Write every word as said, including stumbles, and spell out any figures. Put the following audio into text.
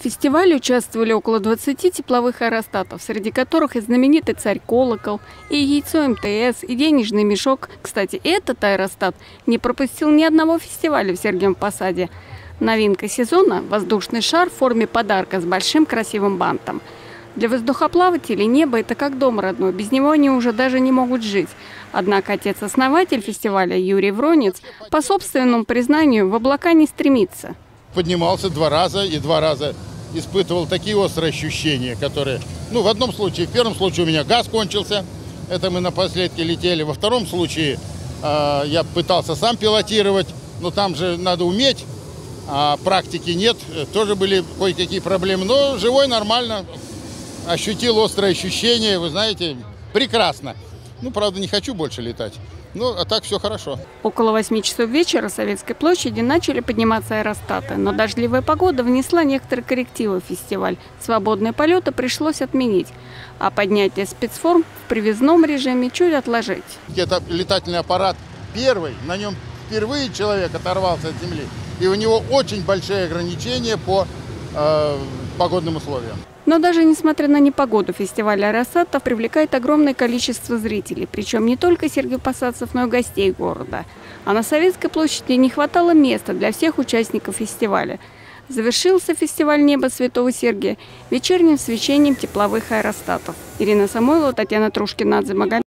фестивале участвовали около двадцати тепловых аэростатов, среди которых и знаменитый «Царь-колокол», и яйцо эм тэ эс, и денежный мешок. Кстати, этот аэростат не пропустил ни одного фестиваля в Сергиевом Посаде. Новинка сезона – воздушный шар в форме подарка с большим красивым бантом. Для воздухоплавателей небо – это как дом родной, без него они уже даже не могут жить. Однако отец-основатель фестиваля Юрий Вронец, по собственному признанию, в облака не стремится. Поднимался два раза и два раза испытывал такие острые ощущения, которые... Ну, в одном случае, в первом случае у меня газ кончился, это мы напоследки летели. Во втором случае э, я пытался сам пилотировать, но там же надо уметь, а практики нет, тоже были кое-какие проблемы. Но живой нормально, ощутил острые ощущения, вы знаете, прекрасно. Ну, правда, не хочу больше летать. Ну, а так все хорошо. Около восьми часов вечера с Советской площади начали подниматься аэростаты, но дождливая погода внесла некоторые коррективы в фестиваль. Свободные полеты пришлось отменить, а поднятие спецформ в привязном режиме чуть отложить. Это летательный аппарат первый, на нем впервые человек оторвался от земли, и у него очень большие ограничения по э, погодным условиям. Но даже несмотря на непогоду, фестиваль аэростатов привлекает огромное количество зрителей. Причем не только сергиевпосадцев, но и гостей города. А на Советской площади не хватало места для всех участников фестиваля. Завершился фестиваль «Небо Святого Сергия» вечерним свечением тепловых аэростатов. Ирина Самойлова, Татьяна Трушкина, Адзе Магомедова.